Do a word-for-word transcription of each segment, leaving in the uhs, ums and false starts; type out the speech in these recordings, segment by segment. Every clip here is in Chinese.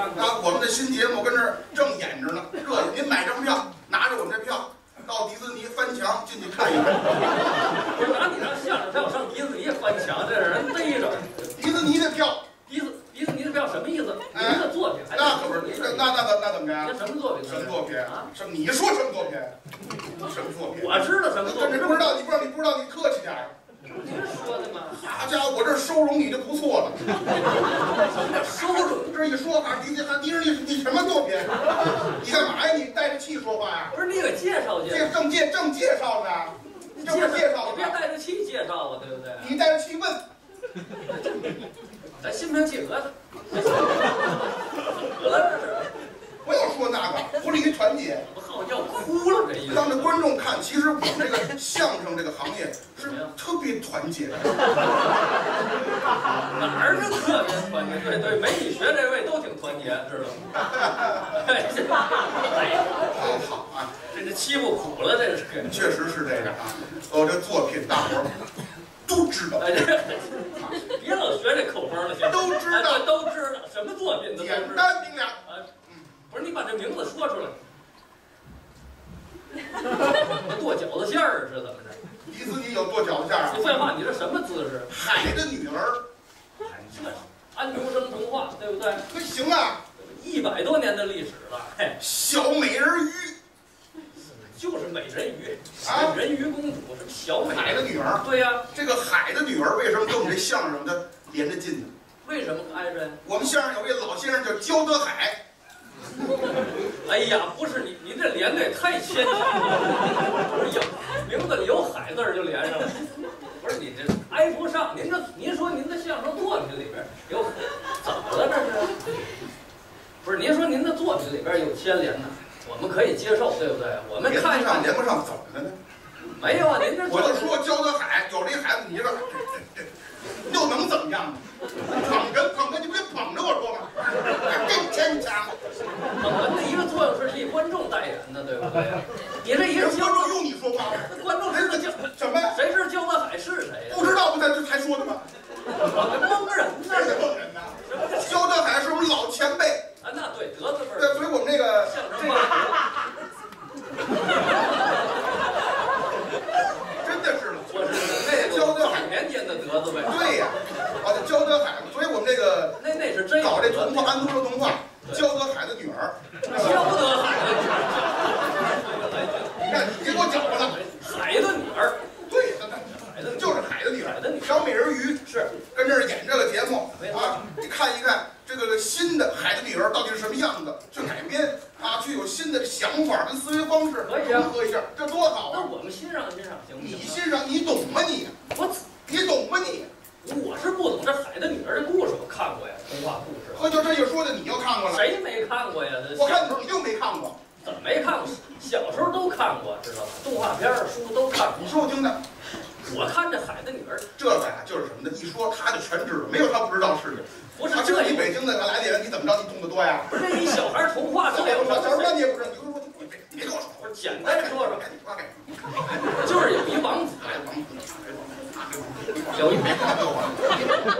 看过。 啊，我们的新节目跟这儿正演着呢，热闹。您买张票，拿着我们这票到迪士尼翻墙进去看一看。 不是拿你张相声票上迪士尼翻墙，这让人逮着。 迪士尼的票， 迪士迪士尼的票什么意思？您的作品还那可不是，那那那那怎么着？ 那什么作品？ 什么作品啊？什么？你说什么作品？什么作品？ 我知道什么作品。 你不知道，你不知道，你不知道，你客气点儿。 您说的吗？ 好家伙，我这收容你就不错了。 什么叫收容？ 这一说啊，迪迪迪士尼，你什么作品？你干嘛呀？你带着气说话呀？ 不是你给介绍介绍。 这正介正介绍呢，这不是介绍你别带着气介绍啊，对不对？ 你带着气问。 咱心平气和的。得了，这是。 不要说那个，不利于团结。 我好要哭了，这意思。 让这观众看，其实我们这个相声这个行业是特别团结的。 哪儿是特别团结？对对，没你学这位都挺团结，知道吗？哎， 好好啊， 这这欺负苦了，这是。 确实是这个啊。哦，这作品大伙儿都知道。 哎，这别老学这口风了，行？ 都知道， 都知道，什么作品都知道。 简单明了。 啊，不是你把这名字说出来。剁饺子馅儿是怎么着？ 迪士尼有剁饺子馅儿？ 你废话，你这什么姿势？ 海的女儿， 安徒生童话，对不对？ 那行啊， 一百多年的历史了。嘿， 小美人鱼， 就是美人鱼啊， 人鱼公主什么小美海的女儿。 对呀， 这个海的女儿为什么跟我们这相声它连着近呢？ 为什么挨着？ 我们相声有位老先生叫焦德海。 哎呀，不是你，你这连的也太牵强了。不是有名字里有海字就连上了，不是你这挨不上。您这您说您的相声作品里边有怎么了这是？不是您说您的作品里边有牵连呢，我们可以接受，对不对？我们看上连不上怎么的呢？ 没有啊，您这我就说焦德海有这孩子，你这又能怎么样呢？捧哏捧哏，你不得捧着我说吗？更牵强。 捧哏的一个作用是替观众代言的，对不对？你这一个观众用你说话， 观众知道焦什么呀？ 谁是焦德海是谁呀？ 不知道不才才说的吗？ 蒙人呢？ 这是蒙人呐！焦德海是我们老前辈啊，那对德字辈儿。 对，所以我们这个相声话。 真的是了， 我是那个焦德海年间的德字辈。 对呀，啊，焦德海，所以我们这个那那是真搞这童话，安徒生童话，焦德海的女儿， 焦德海的女儿， 你看你给我搅和了， 海的女儿， 对，海的就是海的女儿， 海的女儿， 小美人鱼是跟这儿演这个节目啊，你看一看这个新的海的女儿到底是什么样子，去改编啊，去有新的想法跟思维方式， 可以啊， 合一下，这多好啊！ 那我们欣赏欣赏行不行？ 你欣赏，你懂吗你？ 我你懂吗你？ 我是不懂这海的女儿这故事，我看过呀，童话故事。 呵，就这一说的，你又看过了？ 谁没看过呀？ 我看你就没看过。 怎么没看过？小时候都看过，知道吗？动画片、书都看过。 你说我听的。 我看这海的女儿， 这个呀就是什么呢？一说他就全知道，没有他不知道的事情。 不是这你北京的来的人，你怎么着？你懂得多呀？ 不是这一小孩童话，这我小时候你也不知道，你就说你别别跟我说， 我简单说说， 赶紧发给你。 就是有一王子， 来王子， 有一别看他王子。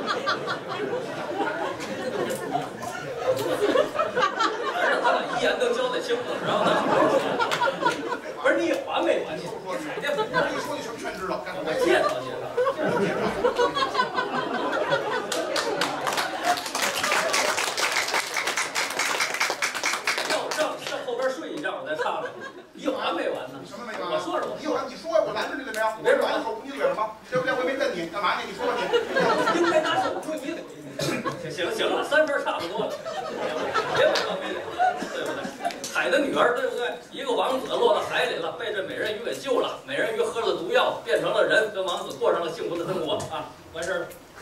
让他把遗言都交代清楚，然后他不是你有完没完？你说说海淀本一说你什么全知道， 我介绍介绍， 介绍。 要上上后边睡一觉，我再唱。你有完没完呢？ 什么没完？ 我说说， 你有完你说呀，我拦着你了没有？ 你别拦手你惹什么？对不对？我也没瞪你，干嘛呢？你说说你。 应该拿手住你。行行了，三分差不多了，别没完没了，对不对？海的女儿，对不对？一个王子落到海里了，被这美人鱼给救了。美人鱼喝了毒药，变成了人，跟王子过上了幸福的生活啊，完事儿了。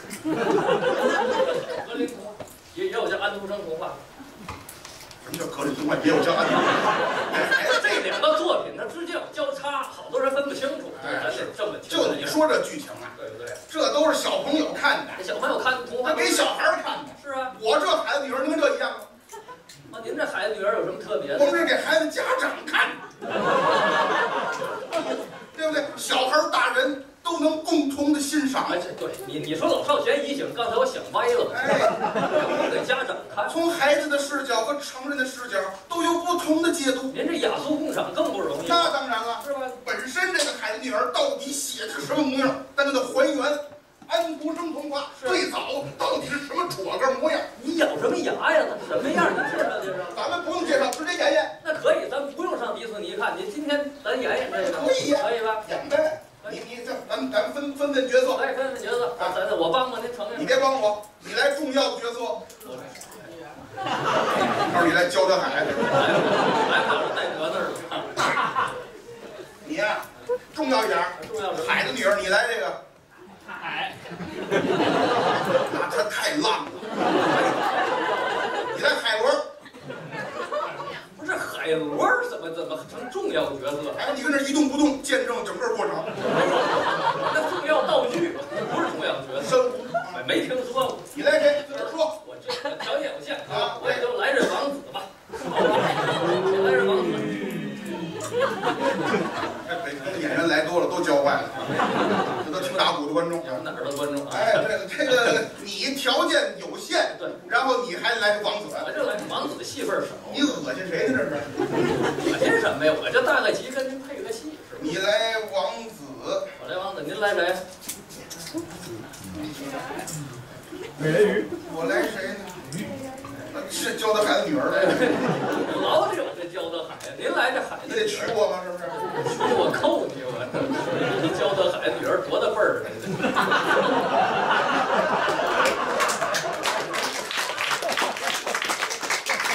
格林童话也也有叫安徒生童话。 什么叫格林童话？也有叫安徒生。 这两个作品它之间有交叉，好多人分不清楚。 哎， 咱得这么就你说这剧情啊， 对不对？ 这都是小朋友看的， 小朋友看童话， 给小孩看的。 是啊， 我这孩子女儿能跟这一样吗？ 啊，您这孩子女儿有什么特别的？ 我们是给孩子家长看的，对不对？小孩大人都能共同的欣赏。 哎，这对你你说老少咸宜醒，刚才我想歪了。 哎， 给家长看， 从孩子的视视角和成人的视角都有不同的解读。 您这雅俗共赏更不容易。 那当然了， 是吧？ 本身这个海的女儿到底写的是什么模样？咱们得还原安徒生童话最早到底是什么戳个模样？ 你咬什么牙呀？它什么样？你介绍介绍。 咱们不用介绍，直接演演。 那可以，咱不用上迪士尼看。您今天咱演演这个， 可以呀， 可以吧？ 演呗。你你这咱咱分分分角色。 哎，分分角色啊，咱我帮帮您承认。 你别帮我，你来重要的角色。告诉你来焦德海。 来，我是带格字儿。 你呀，重要一点。 重要什么？ 海的女儿，你来这个。 海。 那他太浪了。你来海螺。 不是海螺怎么怎么成重要角色？ 哎，你跟这一动不动，见证整个过程。 那重要道具不是重要角色。 生物， 没听说过。 你来谁？自个儿说。 我这条件有限啊，我也就来这王子吧。来这王子。 这北京的演员来多了，都教坏了，这都听打鼓的观众， 哪儿的观众？ 哎，这这个你条件有限， 对， 然后你还来王子， 我这来王子戏份少。 你恶心谁呢？这是？ 恶心什么呀？我就大概齐跟您配个戏。 你来王子， 我来王子，您来谁？ 美人鱼，我来谁呢？是焦德海的女儿来。 老有这焦德海呀，您来这海， 你得娶我吗？是不是？ 娶我扣你我。焦德海女儿多大辈儿啊？